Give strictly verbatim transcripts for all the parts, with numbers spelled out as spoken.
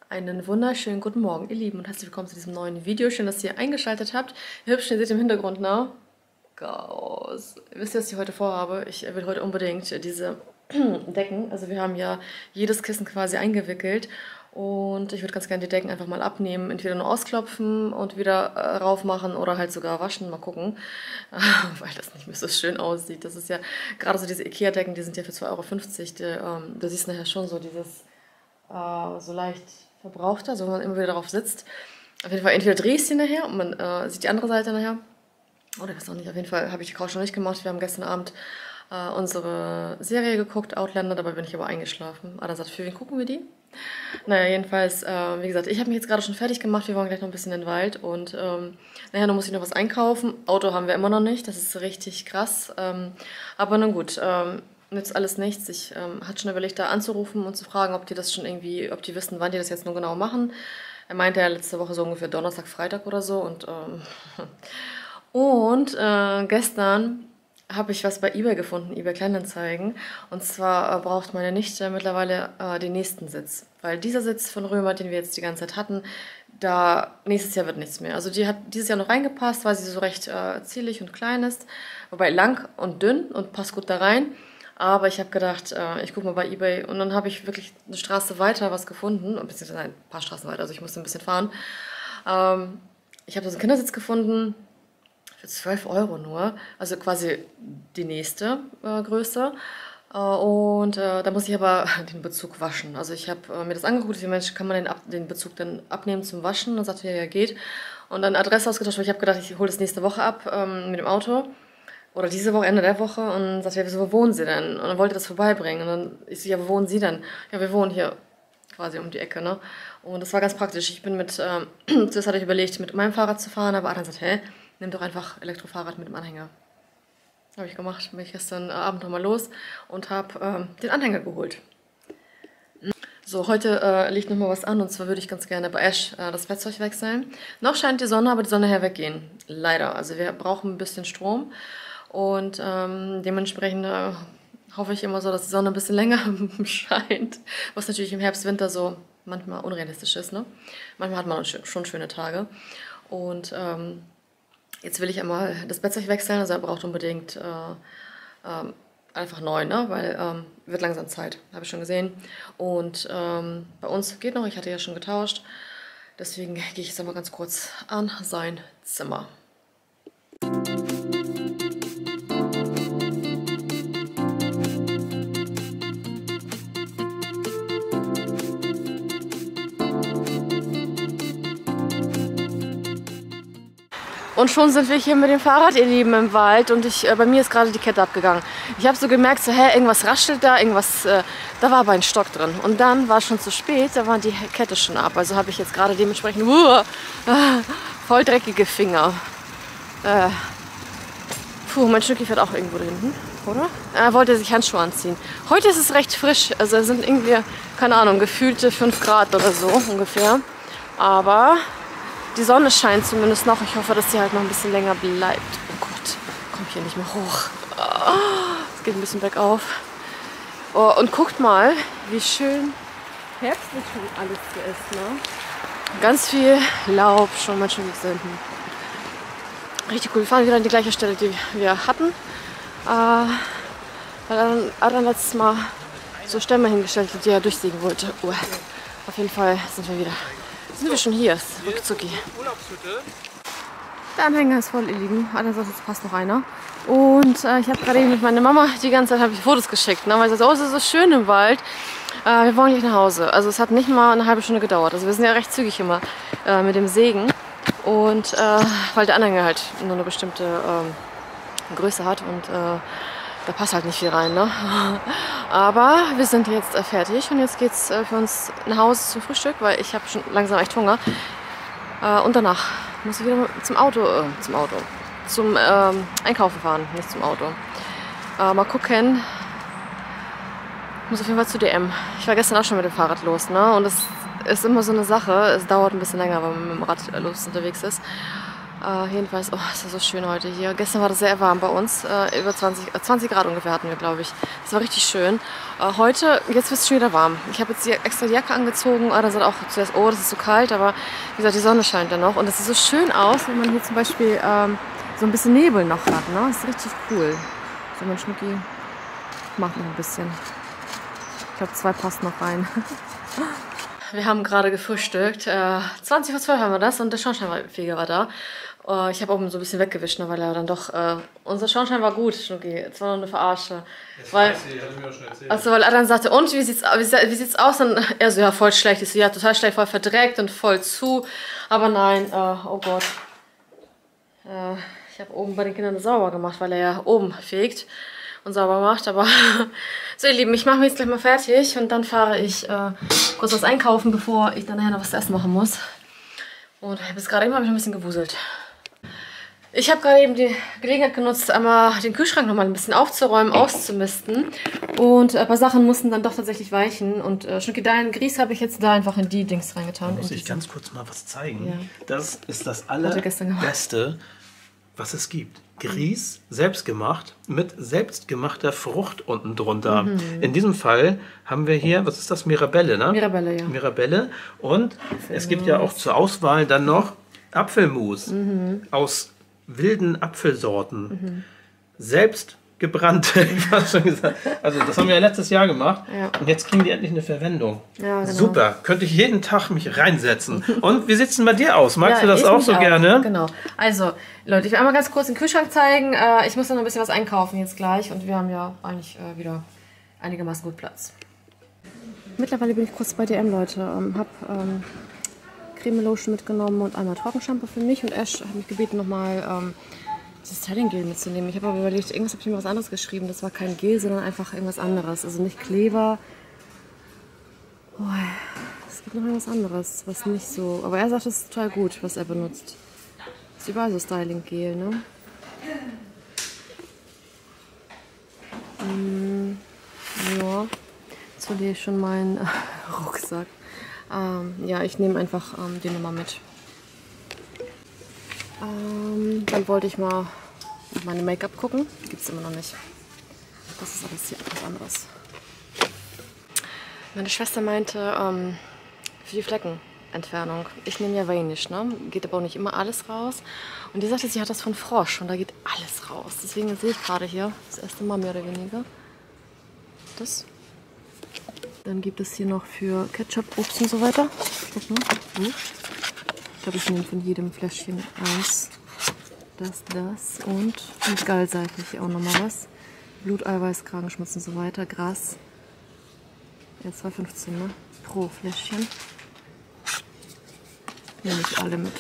Einen wunderschönen guten Morgen, ihr Lieben, und herzlich willkommen zu diesem neuen Video. Schön, dass ihr eingeschaltet habt. Ihr Hübschen, ihr seht im Hintergrund, ne? Chaos. Wisst ihr, was ich heute vorhabe? Ich will heute unbedingt diese Decken, also wir haben ja jedes Kissen quasi eingewickelt und ich würde ganz gerne die Decken einfach mal abnehmen, entweder nur ausklopfen und wieder äh, rauf machen oder halt sogar waschen, mal gucken, weil das nicht mehr so schön aussieht. Das ist ja, gerade so diese Ikea-Decken, die sind ja für zwei Euro fünfzig, die, ähm, du siehst nachher schon so dieses, äh, so leicht verbrauchter, so wenn man immer wieder darauf sitzt. Auf jeden Fall, entweder drehe ich sie nachher und man äh, sieht die andere Seite nachher. Oder ich weiß noch nicht, auf jeden Fall habe ich die Couch noch nicht gemacht. Wir haben gestern Abend äh, unsere Serie geguckt, Outlander, dabei bin ich aber eingeschlafen. Adam sagt, für wen gucken wir die? Naja, jedenfalls, äh, wie gesagt, ich habe mich jetzt gerade schon fertig gemacht. Wir wollen gleich noch ein bisschen in den Wald und ähm, naja, dann muss ich noch was einkaufen. Auto haben wir immer noch nicht, das ist richtig krass. Ähm, aber nun gut, ähm, nützt alles nichts. Ich ähm, hatte schon überlegt, da anzurufen und zu fragen, ob die das schon irgendwie, ob die wissen, wann die das jetzt nur genau machen. Er meinte ja letzte Woche so ungefähr Donnerstag, Freitag oder so. Und, ähm, und äh, gestern habe ich was bei eBay gefunden, eBay Kleinanzeigen. Und zwar äh, braucht meine Nichte mittlerweile äh, den nächsten Sitz. Weil dieser Sitz von Römer, den wir jetzt die ganze Zeit hatten, da nächstes Jahr wird nichts mehr. Also die hat dieses Jahr noch reingepasst, weil sie so recht äh, zierlich und klein ist. Wobei lang und dünn und passt gut da rein. Aber ich habe gedacht, äh, ich gucke mal bei eBay und dann habe ich wirklich eine Straße weiter was gefunden, beziehungsweise ein paar Straßen weiter, also ich musste ein bisschen fahren. Ähm, ich habe so einen Kindersitz gefunden für zwölf Euro nur, also quasi die nächste äh, Größe. Äh, und äh, da muss ich aber den Bezug waschen. Also ich habe äh, mir das angeguckt, wie Mensch, kann man den, Ab den Bezug dann abnehmen zum Waschen? Und dann sagte er, ja, geht. Und dann Adresse ausgetauscht, weil ich habe gedacht, ich hole das nächste Woche ab ähm, mit dem Auto. Oder diese Woche, Ende der Woche, und sagte, ja, wieso, wo wohnen Sie denn? Und dann wollte er das vorbeibringen. Und dann ich so, ja, wo wohnen Sie denn? Ja, wir wohnen hier quasi um die Ecke, ne? Und das war ganz praktisch. Ich bin mit, ähm, zuerst hatte ich überlegt, mit meinem Fahrrad zu fahren, aber Adam sagt, hä, nimm doch einfach Elektrofahrrad mit dem Anhänger. Habe ich gemacht. Bin ich gestern Abend nochmal los und habe ähm, den Anhänger geholt. So, heute äh, liegt nochmal was an, und zwar würde ich ganz gerne bei Ash äh, das Bettzeug wechseln. Noch scheint die Sonne, aber die Sonne her weggehen. Leider. Also wir brauchen ein bisschen Strom. Und ähm, dementsprechend äh, hoffe ich immer so, dass die Sonne ein bisschen länger scheint. Was natürlich im Herbst, Winter so manchmal unrealistisch ist, ne? Manchmal hat man schon schöne Tage. Und ähm, jetzt will ich einmal das Bettzeug wechseln. Also er braucht unbedingt äh, äh, einfach neu, ne? Weil ähm, wird langsam Zeit, habe ich schon gesehen. Und ähm, bei uns geht noch, ich hatte ja schon getauscht. Deswegen gehe ich jetzt einmal ganz kurz an sein Zimmer. Und schon sind wir hier mit dem Fahrrad, ihr Lieben, im Wald, und ich, äh, bei mir ist gerade die Kette abgegangen. Ich habe so gemerkt, so, hä, irgendwas raschelt da, irgendwas, äh, da war aber ein Stock drin. Und dann war es schon zu spät, da war die Kette schon ab. Also habe ich jetzt gerade dementsprechend uh, äh, voll dreckige Finger. Äh, puh, mein Stücki fährt auch irgendwo da hinten, oder? Er wollte sich Handschuhe anziehen. Heute ist es recht frisch, also es sind irgendwie, keine Ahnung, gefühlte fünf Grad oder so ungefähr. Aber die Sonne scheint zumindest noch. Ich hoffe, dass sie halt noch ein bisschen länger bleibt. Oh Gott, kommt hier nicht mehr hoch. Es geht ein bisschen bergauf. Oh, und guckt mal, wie schön herbstlich schon alles hier ist, ne? Ganz viel Laub, schon manchmal liegt da hinten. Richtig cool. Wir fahren wieder an die gleiche Stelle, die wir hatten. Äh, weil Adam letztes Mal so Stämme hingestellt hat, die er durchsägen wollte. Oh, auf jeden Fall sind wir wieder. Sind wir schon hier? Ist ruckzucki. Der Anhänger ist voll, ihr Lieben. Andererseits passt noch einer. Und äh, ich habe gerade eben mit meiner Mama die ganze Zeit ich Fotos geschickt. Ne? Weil sie sagt, oh, es ist so schön im Wald. Äh, wir wollen gleich nach Hause. Also es hat nicht mal eine halbe Stunde gedauert. Also wir sind ja recht zügig immer äh, mit dem Sägen. Und äh, weil der Anhänger halt nur eine bestimmte äh, Größe hat und äh, da passt halt nicht viel rein, ne? Aber wir sind jetzt äh, fertig und jetzt geht's äh, für uns nach Hause zum Frühstück, weil ich habe schon langsam echt Hunger. Äh, und danach muss ich wieder zum Auto, äh, zum Auto, zum ähm, Einkaufen fahren, nicht zum Auto. Äh, mal gucken. Ich muss auf jeden Fall zu D M. Ich war gestern auch schon mit dem Fahrrad los, ne? Und das ist immer so eine Sache. Es dauert ein bisschen länger, wenn man mit dem Rad los unterwegs ist. Äh, jedenfalls, oh, ist ja so schön heute hier. Gestern war das sehr warm bei uns. Äh, über zwanzig, äh, zwanzig Grad ungefähr hatten wir, glaube ich. Das war richtig schön. Äh, heute, jetzt wird es schon wieder warm. Ich habe jetzt hier extra die Jacke angezogen. Ah, da sagt auch zuerst, oh, das ist so kalt. Aber wie gesagt, die Sonne scheint ja noch. Und es sieht so schön aus, wenn man hier zum Beispiel ähm, so ein bisschen Nebel noch hat. Ne? Das ist richtig cool. So, mein Schnucki macht noch ein bisschen. Ich glaube, zwei passt noch rein. Wir haben gerade gefrühstückt. Äh, zwanzig vor zwölf haben wir das und der Schornsteinfeger war da. Äh, ich habe oben so ein bisschen weggewischt, ne, weil er dann doch... Äh, unser Schornstein war gut, Schnucki. Es war nur eine Verarsche. Das weil, weiß ich, hatte mir auch schon erzählt. Also, weil Adrian sagte, und wie sieht's, wie, wie sieht's aus? Und er so, ja, voll schlecht. Ich so, ja, total schlecht, voll verdreckt und voll zu. Aber nein, äh, oh Gott. Äh, ich habe oben bei den Kindern sauber gemacht, weil er ja oben fegt und sauber macht, aber so ihr Lieben, ich mache mich jetzt gleich mal fertig und dann fahre ich äh, kurz was einkaufen, bevor ich dann nachher noch was zu essen machen muss. Und bis gerade eben habe ich noch ein bisschen gewuselt. Ich habe gerade eben die Gelegenheit genutzt, einmal den Kühlschrank noch mal ein bisschen aufzuräumen, auszumisten. Und ein paar Sachen mussten dann doch tatsächlich weichen. Und äh, Schnucki, deinen Grieß habe ich jetzt da einfach in die Dings reingetan. Da muss ich ganz kurz mal was zeigen. Ja. Das ist das allerbeste, was es gibt. Grieß, selbstgemacht, mit selbstgemachter Frucht unten drunter. Mhm. In diesem Fall haben wir hier, was ist das, Mirabelle, ne? Mirabelle, ja. Mirabelle. Und Apfelmus. Es gibt ja auch zur Auswahl dann noch Apfelmus mhm. aus wilden Apfelsorten. Mhm. Selbst gebrannt, ich habe schon gesagt. Also das haben wir ja letztes Jahr gemacht. Ja. Und jetzt kriegen die endlich eine Verwendung. Ja, genau. Super, könnte ich jeden Tag mich reinsetzen. Und wie sieht es denn bei dir aus? Magst ja, du das auch so auch. gerne? Genau. Also, Leute, ich will einmal ganz kurz den Kühlschrank zeigen. Ich muss noch ein bisschen was einkaufen jetzt gleich. Und wir haben ja eigentlich wieder einigermaßen gut Platz. Mittlerweile bin ich kurz bei D M, Leute. Ähm, hab ähm, Creme Lotion mitgenommen und einmal Trockenshampoo für mich. Und Ash hat mich gebeten, nochmal ähm, das Styling Gel mitzunehmen. Ich habe aber überlegt, irgendwas habe ich mir was anderes geschrieben. Das war kein Gel, sondern einfach irgendwas anderes. Also nicht Kleber. Oh, es gibt noch irgendwas anderes, was nicht so... Aber er sagt, das ist total gut, was er benutzt. Das ist überall so Styling Gel, ne? Hm, ja. Jetzt verliere ich schon meinen Rucksack. Ähm, ja, ich nehme einfach ähm, den nochmal mit. Ähm, dann wollte ich mal auf meine Make-up gucken. Gibt es immer noch nicht. Das ist alles hier etwas anderes. Meine Schwester meinte, ähm, für die Fleckenentfernung. Ich nehme ja Vanish, ne? Geht aber auch nicht immer alles raus. Und die sagte, sie hat das von Frosch und da geht alles raus. Deswegen sehe ich gerade hier das erste Mal mehr oder weniger. Das. Dann gibt es hier noch für Ketchup, Obst und so weiter. Guck mal. Hm. Ich glaube, ich nehme von jedem Fläschchen eins. Das, das und mit Gallseife hier auch nochmal was. Bluteiweiß, Kragenschmutz und so weiter. Gras. Ja, zwei fünfzehn, ne? Pro Fläschchen. Nehme ich alle mit.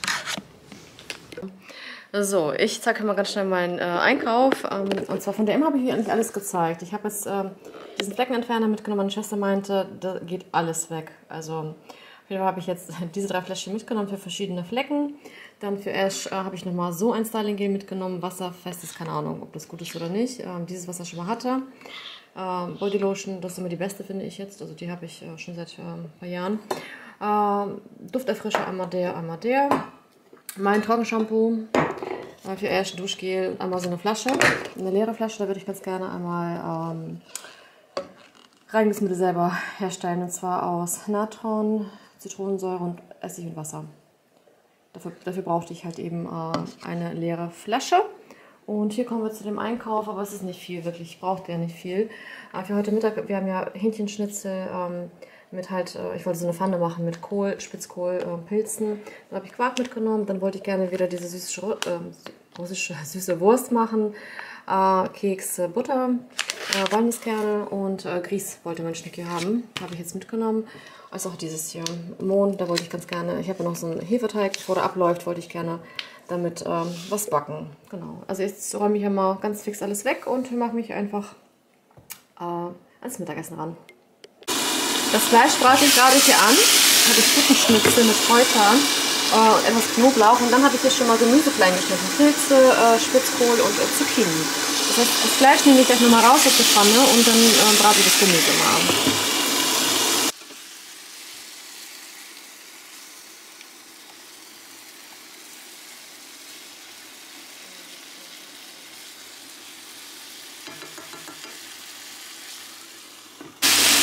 So, ich zeige mal ganz schnell meinen äh, Einkauf. Ähm, und zwar von D M habe ich mir eigentlich alles gezeigt. Ich habe jetzt ähm, diesen Fleckenentferner mitgenommen. Meine Schwester meinte, da geht alles weg. Also auf jeden Fall habe ich jetzt diese drei Fläschchen mitgenommen für verschiedene Flecken. Dann für Ash äh, habe ich nochmal so ein Styling Gel mitgenommen. Wasserfestes, keine Ahnung, ob das gut ist oder nicht. Ähm, dieses, was er schon mal hatte. Ähm, Body Lotion, das ist immer die beste, finde ich jetzt. Also die habe ich äh, schon seit äh, ein paar Jahren. Ähm, Dufterfrischer, einmal der, einmal der. Mein Trockenshampoo. Für Ash Duschgel einmal so eine Flasche, eine leere Flasche, da würde ich ganz gerne einmal ähm, Reinigungsmittel selber herstellen, und zwar aus Natron, Zitronensäure und Essig und Wasser. Dafür, dafür brauchte ich halt eben äh, eine leere Flasche. Und hier kommen wir zu dem Einkauf, aber es ist nicht viel, wirklich, ich brauchte ja nicht viel. Äh, für heute Mittag, wir haben ja Hähnchenschnitzel ähm, mit halt, äh, ich wollte so eine Pfanne machen mit Kohl, Spitzkohl, äh, Pilzen. Dann habe ich Quark mitgenommen, dann wollte ich gerne wieder diese süße, äh, russische süße Wurst machen. Äh, Kekse, Butter, äh, Walnusskerne und äh, Grieß wollte mein Schnucki haben. Habe ich jetzt mitgenommen. Also auch dieses hier Mohn, da wollte ich ganz gerne, ich habe noch so einen Hefeteig, bevor der abläuft, wollte ich gerne damit ähm, was backen. Genau. Also jetzt räume ich hier mal ganz fix alles weg und mache mich einfach äh, ans Mittagessen ran. Das Fleisch brate ich gerade hier an. Da habe ich Puttenschnitzel mit Kräutern äh, und etwas Knoblauch. Und dann habe ich hier schon mal Gemüse klein geschnitten. Pilze, äh, Spitzkohl und äh, Zucchini. Das heißt, das Fleisch nehme ich gleich nochmal raus aus der Pfanne und dann äh, brate ich das Gemüse mal.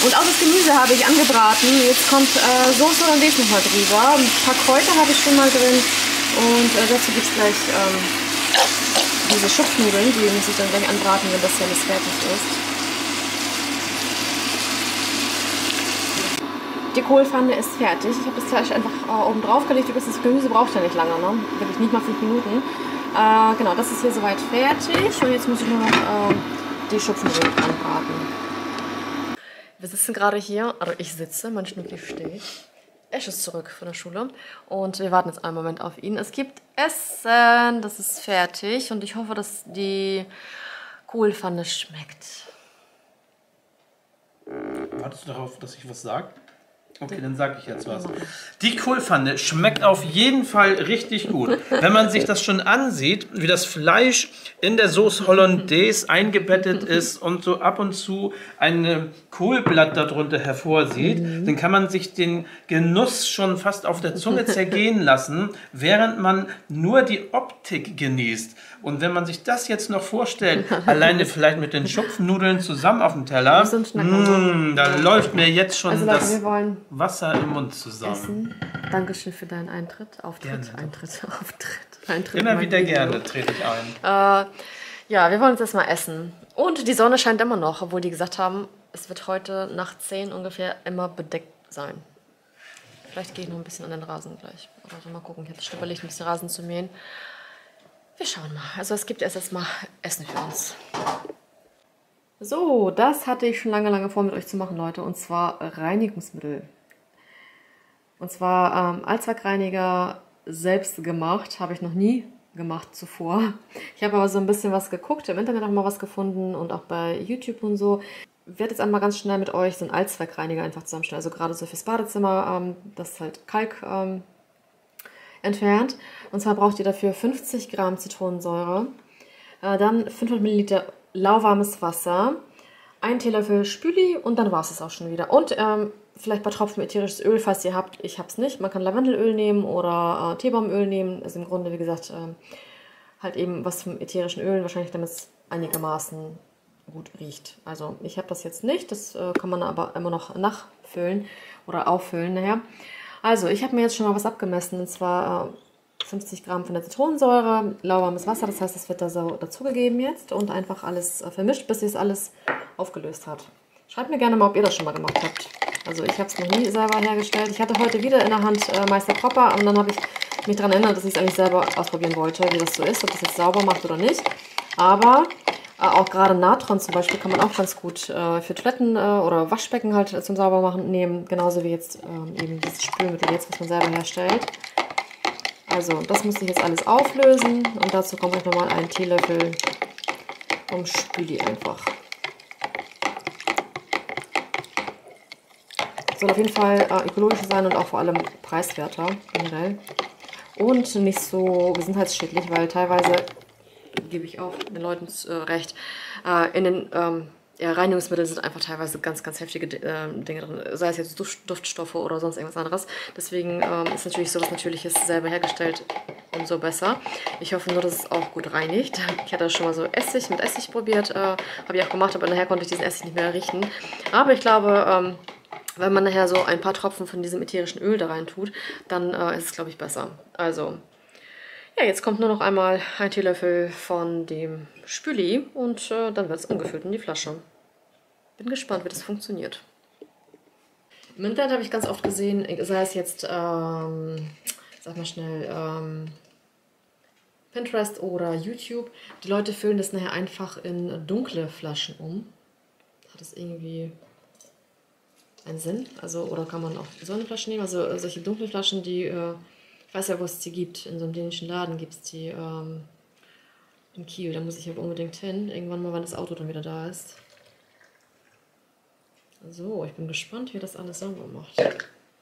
Und auch das Gemüse habe ich angebraten. Jetzt kommt äh, Soße Hollandaise nochmal drüber. Ein paar Kräuter habe ich schon mal drin. Und äh, dazu gibt es gleich ähm, diese Schupfnudeln. Die muss ich dann gleich anbraten, wenn das hier alles fertig ist. Die Kohlpfanne ist fertig. Ich habe das Fleisch einfach äh, oben drauf gelegt. Das Gemüse braucht ja nicht lange, ne? Wirklich nicht mal fünf Minuten. Äh, genau, das ist hier soweit fertig. Und jetzt muss ich nur noch äh, die Schupfnudeln anbraten. Wir sitzen gerade hier, also ich sitze, mein Schnucki steht. Ash ist zurück von der Schule und wir warten jetzt einen Moment auf ihn. Es gibt Essen, das ist fertig und ich hoffe, dass die Kohlpfanne schmeckt. Wartest du darauf, dass ich was sage? Okay, dann sage ich jetzt was. Die Kohlpfanne schmeckt auf jeden Fall richtig gut. Wenn man sich das schon ansieht, wie das Fleisch in der Sauce Hollandaise eingebettet ist und so ab und zu ein Kohlblatt darunter hervorsieht, mhm. dann kann man sich den Genuss schon fast auf der Zunge zergehen lassen, während man nur die Optik genießt. Und wenn man sich das jetzt noch vorstellt, alleine vielleicht mit den Schupfnudeln zusammen auf dem Teller, mh, da läuft mir jetzt schon also, Leute, das Wasser im Mund zusammen. Essen. Dankeschön für deinen Eintritt. Auftritt. Gerne. Eintritt. Auftritt. Eintritt. Immer wieder Video. Gerne trete ich ein. Äh, ja, wir wollen uns erstmal essen. Und die Sonne scheint immer noch, obwohl die gesagt haben, es wird heute nach zehn ungefähr immer bedeckt sein. Vielleicht gehe ich noch ein bisschen an den Rasen gleich. Oder so, mal gucken. Ich habe es überlegt, ein bisschen Rasen zu mähen. Wir schauen mal. Also es gibt erst erstmal Essen für uns. So, das hatte ich schon lange, lange vor mit euch zu machen, Leute. Und zwar Reinigungsmittel. Und zwar ähm, Allzweckreiniger selbst gemacht. Habe ich noch nie gemacht zuvor. Ich habe aber so ein bisschen was geguckt, im Internet auch mal was gefunden und auch bei YouTube und so. Ich werde jetzt einmal ganz schnell mit euch so einen Allzweckreiniger einfach zusammenstellen. Also gerade so fürs Badezimmer, ähm, das ist halt Kalk ähm, entfernt. Und zwar braucht ihr dafür fünfzig Gramm Zitronensäure, äh, dann fünfhundert Milliliter lauwarmes Wasser, ein Teelöffel Spüli und dann war es es auch schon wieder. Und ähm, vielleicht ein paar Tropfen ätherisches Öl, falls ihr habt. Ich habe es nicht. Man kann Lavendelöl nehmen oder äh, Teebaumöl nehmen. Also im Grunde, wie gesagt, äh, halt eben was vom ätherischen Öl, wahrscheinlich damit es einigermaßen gut riecht. Also ich habe das jetzt nicht. Das äh, kann man aber immer noch nachfüllen oder auffüllen nachher. Also ich habe mir jetzt schon mal was abgemessen, und zwar äh, fünfzig Gramm von der Zitronensäure, lauwarmes Wasser, das heißt, das wird da so dazugegeben jetzt und einfach alles äh, vermischt, bis es alles aufgelöst hat. Schreibt mir gerne mal, ob ihr das schon mal gemacht habt. Also ich habe es noch nie selber hergestellt. Ich hatte heute wieder in der Hand äh, Meister Propper und dann habe ich mich daran erinnert, dass ich es eigentlich selber ausprobieren wollte, wie das so ist, ob das jetzt sauber macht oder nicht. Aber äh, auch gerade Natron zum Beispiel kann man auch ganz gut äh, für Toiletten äh, oder Waschbecken halt äh, zum Saubermachen nehmen. Genauso wie jetzt äh, eben dieses Spülmittel jetzt, was man selber herstellt. Also das muss ich jetzt alles auflösen und dazu kommt auch nochmal ein Teelöffel vom Spüli einfach. Soll auf jeden Fall äh, ökologisch sein und auch vor allem preiswerter generell. Und nicht so gesundheitsschädlich, weil teilweise, gebe ich auch den Leuten äh, recht, äh, in den ähm, ja, Reinigungsmitteln sind einfach teilweise ganz, ganz heftige äh, Dinge drin. Sei es jetzt Duft, Duftstoffe oder sonst irgendwas anderes. Deswegen ähm, ist natürlich sowas Natürliches selber hergestellt umso besser. Ich hoffe nur, dass es auch gut reinigt. Ich hatte schon mal so Essig mit Essig probiert. Äh, Habe ich auch gemacht, aber nachher konnte ich diesen Essig nicht mehr riechen. Aber ich glaube, ähm, wenn man nachher so ein paar Tropfen von diesem ätherischen Öl da rein tut, dann äh, ist es, glaube ich, besser. Also, ja, jetzt kommt nur noch einmal ein Teelöffel von dem Spüli und äh, dann wird es umgefüllt in die Flasche. Bin gespannt, wie das funktioniert. Im Internet habe ich ganz oft gesehen, sei es jetzt, ähm, sag mal schnell, ähm, Pinterest oder YouTube, die Leute füllen das nachher einfach in dunkle Flaschen um. Hat das irgendwie einen Sinn? Also, oder kann man auch so eine Flasche nehmen? Also solche dunkle Flaschen, die, äh, ich weiß ja, wo es die gibt. In so einem dänischen Laden gibt es die ähm, in Kiel. Da muss ich aber unbedingt hin. Irgendwann mal, wenn das Auto dann wieder da ist. So, ich bin gespannt, wie das alles sauber macht. Das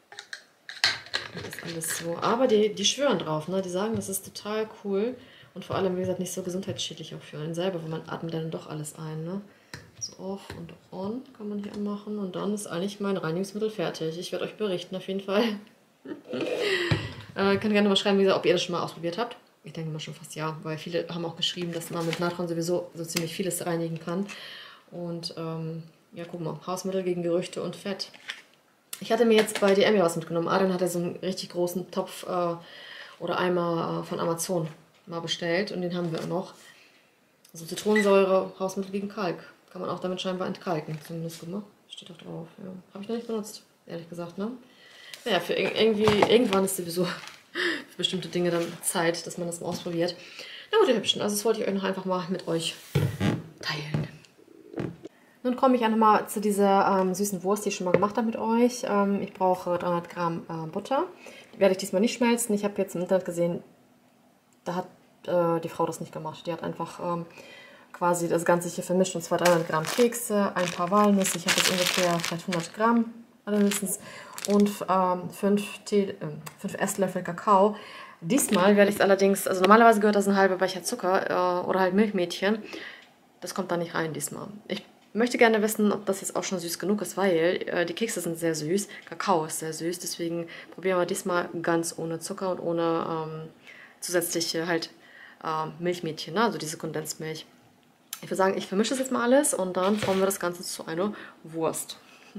ist alles so. Aber die, die schwören drauf, ne? Die sagen, das ist total cool. Und vor allem, wie gesagt, nicht so gesundheitsschädlich auch für einen selber, weil man atmet dann doch alles ein, ne? So off und on kann man hier anmachen. Und dann ist eigentlich mein Reinigungsmittel fertig. Ich werde euch berichten, auf jeden Fall. äh, könnt gerne mal schreiben, wie gesagt, ob ihr das schon mal ausprobiert habt. Ich denke mal schon fast ja, weil viele haben auch geschrieben, dass man mit Natron sowieso so ziemlich vieles reinigen kann. Und ähm, Ja, guck mal, Hausmittel gegen Gerüchte und Fett. Ich hatte mir jetzt bei D M ja was mitgenommen. Adrian hat ja so einen richtig großen Topf äh, oder Eimer äh, von Amazon mal bestellt und den haben wir auch noch. Also Zitronensäure, Hausmittel gegen Kalk. Kann man auch damit scheinbar entkalken, zumindest, guck mal. Steht auch drauf. Ja. Habe ich noch nicht benutzt, ehrlich gesagt, ne? Naja, für irgendwie, irgendwann ist sowieso für bestimmte Dinge dann Zeit, dass man das mal ausprobiert. Na gut, ihr Hübschen, also das wollte ich euch noch einfach mal mit euch teilen. Nun komme ich auch nochmal zu dieser ähm, süßen Wurst, die ich schon mal gemacht habe mit euch. Ähm, ich brauche dreihundert Gramm äh, Butter. Die werde ich diesmal nicht schmelzen. Ich habe jetzt im Internet gesehen, da hat äh, die Frau das nicht gemacht. Die hat einfach ähm, quasi das Ganze hier vermischt. Und zwar dreihundert Gramm Kekse, ein paar Walnüsse. Ich habe jetzt ungefähr vielleicht hundert Gramm allerhöchstens. Und ähm, fünf, Tee, äh, fünf Esslöffel Kakao. Diesmal werde ich es allerdings, also normalerweise gehört das ein halber Becher Zucker äh, oder halt Milchmädchen. Das kommt da nicht rein diesmal. Ich möchte gerne wissen, ob das jetzt auch schon süß genug ist, weil äh, die Kekse sind sehr süß, Kakao ist sehr süß, deswegen probieren wir diesmal ganz ohne Zucker und ohne ähm, zusätzliche halt äh, Milchmädchen, ne? Also diese Kondensmilch. Ich würde sagen, ich vermische das jetzt mal alles und dann formen wir das Ganze zu einer Wurst.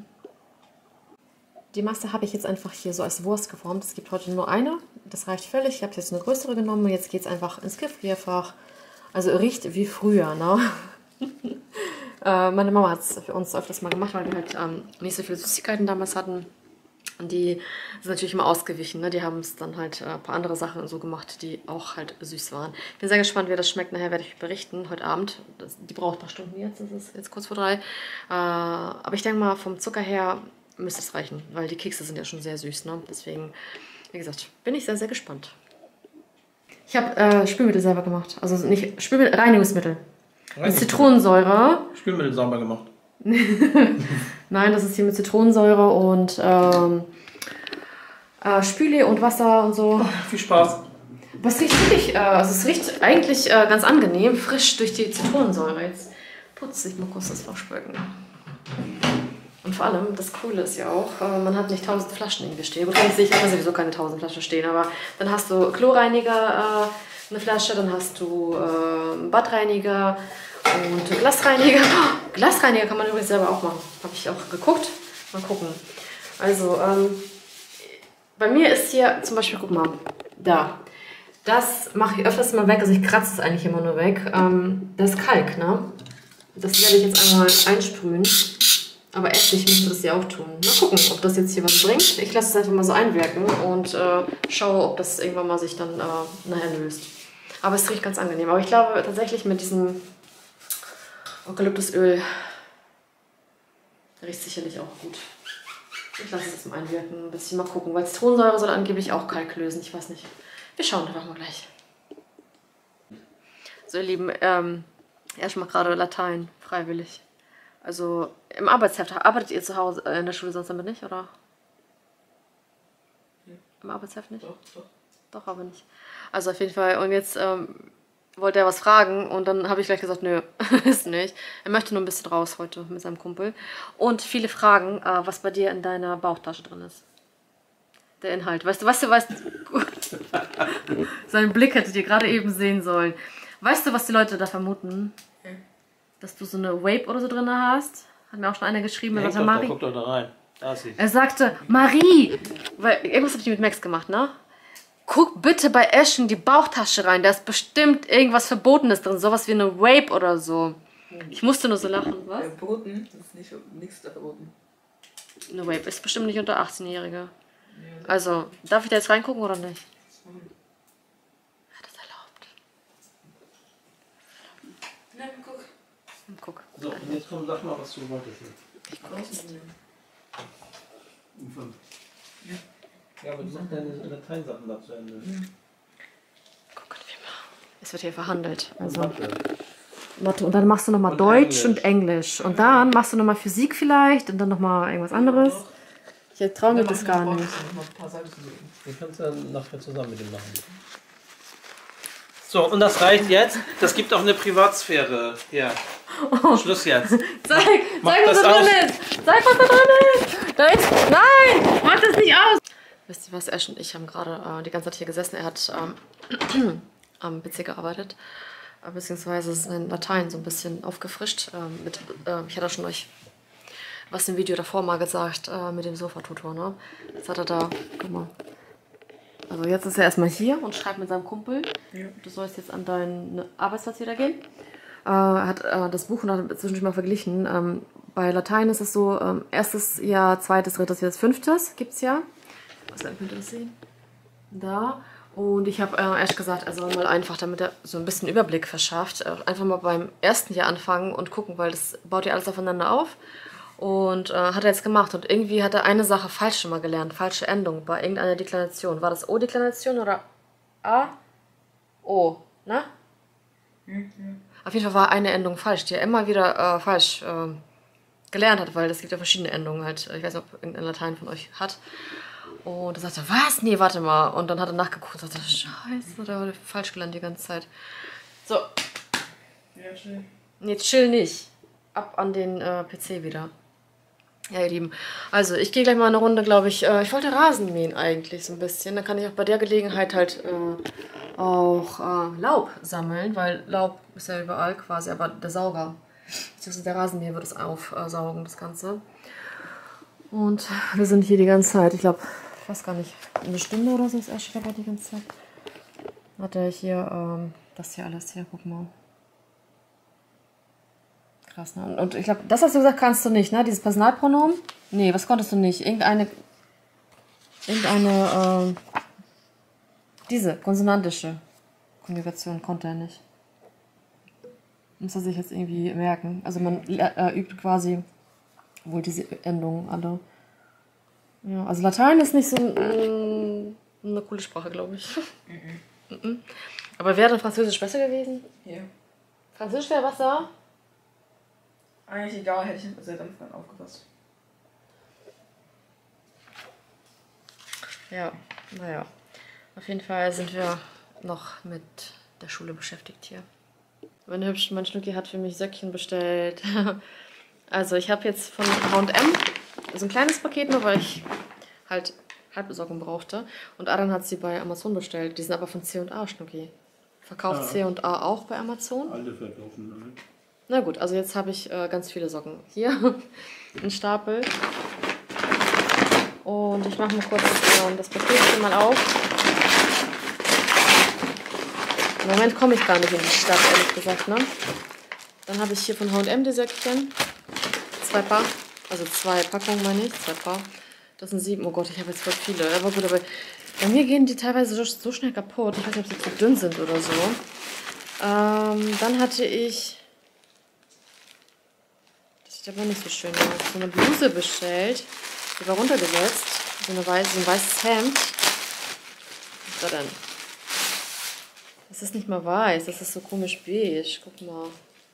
Die Masse habe ich jetzt einfach hier so als Wurst geformt. Es gibt heute nur eine, das reicht völlig. Ich habe jetzt eine größere genommen und jetzt geht es einfach ins Gefrierfach. Also riecht wie früher, ne? Äh, meine Mama hat es für uns öfters mal gemacht, weil wir halt ähm, nicht so viele Süßigkeiten damals hatten. Und die sind natürlich immer ausgewichen. Ne? Die haben es dann halt äh, ein paar andere Sachen so gemacht, die auch halt süß waren. Ich bin sehr gespannt, wie das schmeckt. Nachher werde ich berichten, heute Abend. Das, die braucht ein paar Stunden jetzt, das ist jetzt kurz vor drei. Äh, aber ich denke mal, vom Zucker her müsste es reichen, weil die Kekse sind ja schon sehr süß. Ne? Deswegen, wie gesagt, bin ich sehr, sehr gespannt. Ich habe äh, Spülmittel selber gemacht. Also nicht Spülmittel, Reinigungsmittel. Mit Zitronensäure. Spülmittel sauber gemacht. Nein, das ist hier mit Zitronensäure und ähm, äh, Spüle und Wasser und so. Oh, viel Spaß. Aber es riecht wirklich, äh, also es riecht eigentlich äh, ganz angenehm, frisch durch die Zitronensäure. Jetzt putze ich mal kurz das Waschbecken. Und vor allem, das Coole ist ja auch, äh, man hat nicht tausend Flaschen irgendwie stehen. Gut, ich habe sowieso keine tausend Flaschen stehen, aber dann hast du Chlorreiniger, äh, eine Flasche, dann hast du äh, Badreiniger und Glasreiniger. Oh, Glasreiniger kann man übrigens selber auch machen. Habe ich auch geguckt. Mal gucken. Also, ähm, bei mir ist hier zum Beispiel, guck mal, da. Das mache ich öfters mal weg. Also ich kratze es eigentlich immer nur weg. Ähm, das ist Kalk, ne? Das werde ich jetzt einmal einsprühen. Aber Essig müsste das ja auch tun. Mal gucken, ob das jetzt hier was bringt. Ich lasse es einfach mal so einwirken und äh, schaue, ob das irgendwann mal sich dann äh, nachher löst. Aber es riecht ganz angenehm. Aber ich glaube tatsächlich mit diesem Eukalyptusöl riecht es sicherlich auch gut. Ich lasse es jetzt mal einwirken, ein bisschen mal gucken. Weil Zitronensäure soll angeblich auch Kalk lösen. Ich weiß nicht. Wir schauen einfach mal gleich. So, ihr Lieben, ähm, erstmal gerade Latein, freiwillig. Also im Arbeitsheft, arbeitet ihr zu Hause äh, in der Schule sonst damit nicht, oder? Ja. Im Arbeitsheft nicht? Doch, doch. Doch, aber nicht. Also auf jeden Fall, und jetzt ähm, wollte er was fragen und dann habe ich gleich gesagt, nö, ist nicht. Er möchte nur ein bisschen raus heute mit seinem Kumpel. Und viele fragen, äh, was bei dir in deiner Bauchtasche drin ist. Der Inhalt. Weißt du, weißt du, weißt du, seinen Blick hättet ihr gerade eben sehen sollen. Weißt du, was die Leute da vermuten? Okay. Dass du so eine Vape oder so drin hast? Hat mir auch schon einer geschrieben. Ja, sagte, Marie. da, guck doch da rein. Da ist sie. Er sagte, Marie, weil irgendwas habe ich mit Max gemacht, ne? Guck bitte bei Ashton die Bauchtasche rein. Da ist bestimmt irgendwas Verbotenes drin. Sowas wie eine Vape oder so. Ich musste nur so lachen. Was? Verboten? Das ist nicht, nichts da verboten. Eine Vape ist bestimmt nicht unter achtzehnjährige. Also, darf ich da jetzt reingucken oder nicht? Hat das erlaubt? Nein, guck. Guck. So, und jetzt komm, sag mal, was du wolltest. Ich gucke es nicht. Um fünf. Ja. Ja, aber du machst deine Lateinsachen da zu Ende. Ja. Gucken wir mal. Es wird hier verhandelt. Also Mathe. Mathe. Und dann machst du nochmal Deutsch Englisch. und Englisch. Und dann machst du nochmal Physik vielleicht und dann nochmal irgendwas anderes. Ich traue mir das gar nicht. Den kannst du dann nachher zusammen mit ihm machen. So, und das reicht jetzt. Das gibt auch eine Privatsphäre. Hier. Oh. Schluss jetzt. Zeig, mach, zeig mach was da drin ist. Zeig, was da drin ist. Da ist. Nein! Mach das nicht aus! Wisst ihr was? Ash und ich haben gerade äh, die ganze Zeit hier gesessen. Er hat ähm, am P C gearbeitet. Äh, beziehungsweise sein Latein so ein bisschen aufgefrischt. Äh, mit, äh, ich hatte schon euch was im Video davor mal gesagt, äh, mit dem Sofatutor, ne? Das hat er da, guck mal. Also jetzt ist er erstmal hier und schreibt mit seinem Kumpel. Ja. Du sollst jetzt an deinen Arbeitsplatz wieder gehen. Äh, er hat äh, das Buch und hat zwischendurch mal verglichen. Ähm, bei Latein ist es so, ähm, erstes Jahr, zweites, drittes, viertes, fünftes gibt's ja. Was könnt ihr das sehen? Da. Und ich habe äh, erst gesagt, also mal einfach, damit er so ein bisschen Überblick verschafft, äh, einfach mal beim ersten Jahr anfangen und gucken, weil das baut ja alles aufeinander auf. Und äh, hat er jetzt gemacht. Und irgendwie hat er eine Sache falsch schon mal gelernt. Falsche Endung bei irgendeiner Deklination. War das O-Deklination oder A? O, ne? Mhm. Auf jeden Fall war eine Endung falsch, die er immer wieder äh, falsch äh, gelernt hat, weil es gibt ja verschiedene Endungen halt. Ich weiß nicht, ob irgendein Latein von euch hat. Und er sagte, was? Nee, warte mal. Und dann hat er nachgeguckt und sagte, scheiße, der war falsch gelernt die ganze Zeit. So. Ja, chill. Nee, chill nicht. Ab an den äh, P C wieder. Ja, ihr Lieben. Also, ich gehe gleich mal eine Runde, glaube ich. Äh, ich wollte Rasen mähen eigentlich so ein bisschen. Dann kann ich auch bei der Gelegenheit halt äh, auch äh, Laub sammeln, weil Laub ist ja überall quasi, aber der Sauger, beziehungsweise der Rasenmäher wird es aufsaugen, das Ganze. Und wir sind hier die ganze Zeit, ich glaube, ich weiß gar nicht, eine Stunde oder so ist er schon die ganze Zeit. Hat er hier, ähm, das hier alles hier, guck mal. Krass, ne? Und, und ich glaube, das hast du gesagt, kannst du nicht, ne? Dieses Personalpronomen? Nee, was konntest du nicht? Irgendeine, irgendeine, äh, diese konsonantische Konjugation konnte er nicht. Muss er sich jetzt irgendwie merken. Also man äh, übt quasi wohl diese Endungen alle. Ja, also Latein ist nicht so mm, eine coole Sprache, glaube ich. Mhm. Mhm. Aber wäre dann Französisch besser gewesen? Ja. Französisch wäre was da? Eigentlich egal, hätte ich seit Anfang an aufgepasst. Ja, naja. Auf jeden Fall sind wir noch mit der Schule beschäftigt hier. Mein hübsch, mein Schnucki hat für mich Söckchen bestellt. Also ich habe jetzt von H und M so ein kleines Paket nur, weil ich halt Halbbesorgung brauchte. Und Aran hat sie bei Amazon bestellt. Die sind aber von C und A, Schnucki. Verkauft ja. C und A auch bei Amazon? Alle verkaufen, ne? Na gut, also jetzt habe ich äh, ganz viele Socken. Hier, ein Stapel. Und ich mache mal kurz äh, das Paket hier mal auf. Im Moment komme ich gar nicht in die Stadt, ehrlich gesagt, ne? Dann habe ich hier von H und M die Söckchen. Zwei Paar. Also zwei Packungen meine ich. Zwei Paar. Das sind sieben. Oh Gott, ich habe jetzt voll viele. Aber gut, aber bei mir gehen die teilweise so, so schnell kaputt. Ich weiß nicht, ob sie zu dünn sind oder so. Ähm, dann hatte ich... Das sieht aber nicht so schön aus. So eine Bluse bestellt. Die war runtergesetzt. So, eine weiße, so ein weißes Hemd. Was war denn? Das ist nicht mal weiß. Das ist so komisch beige. Guck mal.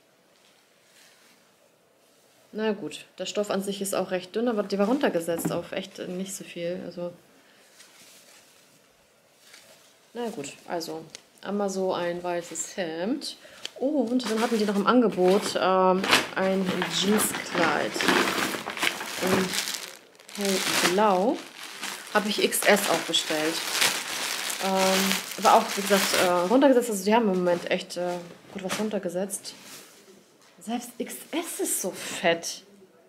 Na gut, der Stoff an sich ist auch recht dünn, aber die war runtergesetzt auf echt nicht so viel. Also, na gut, also einmal so ein weißes Hemd. Oh, und dann hatten die noch im Angebot ähm, ein Jeanskleid in hellblau. Habe ich X S auch bestellt. Ähm, aber auch, wie gesagt, äh, runtergesetzt. Also die haben im Moment echt äh, gut was runtergesetzt. Selbst X S ist so fett.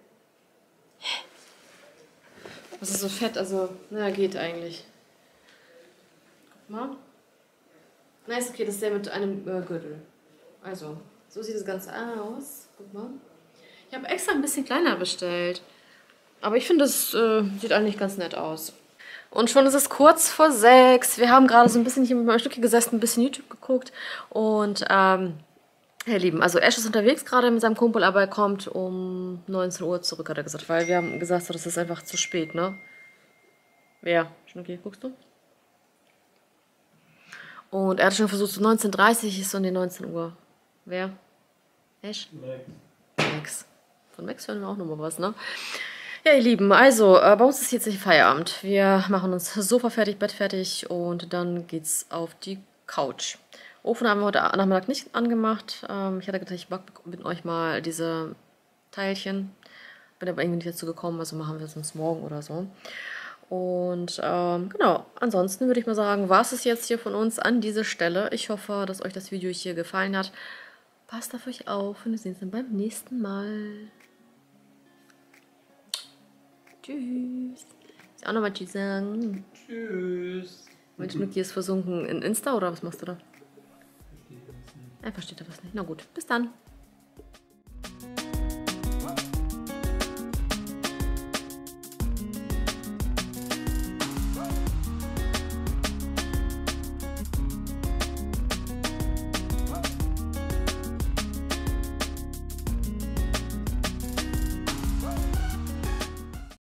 Was ist so fett? Also, naja, geht eigentlich. Guck mal. Na, ist okay, das ist der mit einem äh, Gürtel. Also, so sieht das Ganze aus. Guck mal. Ich habe extra ein bisschen kleiner bestellt. Aber ich finde, das äh, sieht eigentlich ganz nett aus. Und schon ist es kurz vor sechs. Wir haben gerade so ein bisschen hier mit meinem Stückchen gesessen, ein bisschen YouTube geguckt. Und, ähm... Ihr Lieben, also Ash ist unterwegs gerade mit seinem Kumpel, aber er kommt um neunzehn Uhr zurück, hat er gesagt. Weil wir haben gesagt, so, das ist einfach zu spät, ne? Wer? Schnucki, guckst du? Und er hat schon versucht, so neunzehn Uhr dreißig ist so um die neunzehn Uhr. Wer? Ash? Max. Max. Von Max hören wir auch nochmal was, ne? Ja, ihr Lieben, also äh, bei uns ist jetzt nicht Feierabend. Wir machen uns Sofa fertig, Bett fertig und dann geht's auf die Couch. Ofen haben wir heute Nachmittag nicht angemacht. Ähm, ich hatte gedacht, ich back mit euch mal diese Teilchen. Bin aber irgendwie nicht dazu gekommen, also machen wir es uns morgen oder so. Und ähm, genau, ansonsten würde ich mal sagen, war es jetzt hier von uns an dieser Stelle. Ich hoffe, dass euch das Video hier gefallen hat. Passt auf euch auf und wir sehen uns dann beim nächsten Mal. Tschüss. Ich auch nochmal Tschüss sagen. Tschüss. Mein Schnucki ist versunken in Insta oder was machst du da? Einfach steht da was nicht. Na gut, bis dann.